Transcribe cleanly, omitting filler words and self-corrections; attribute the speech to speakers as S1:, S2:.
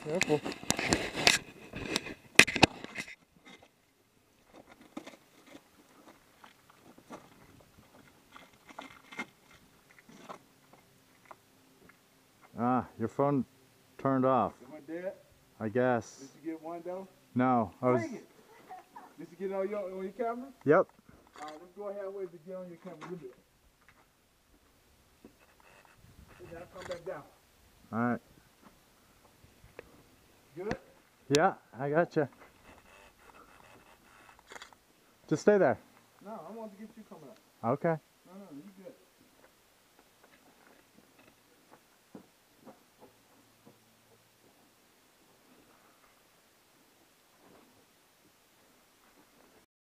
S1: Careful. Ah, your phone turned off.
S2: Am I dead?
S1: I guess.
S2: Did you get one though?
S1: No, I was.
S2: Dang it! Did you get it on your camera?
S1: Yep.
S2: Alright, let's go ahead and wait to get on your camera. Look at it. Now come back down.
S1: Alright.
S2: Good?
S1: Yeah, I got you. Just stay there.
S2: No, I want to get you coming up.
S1: Okay.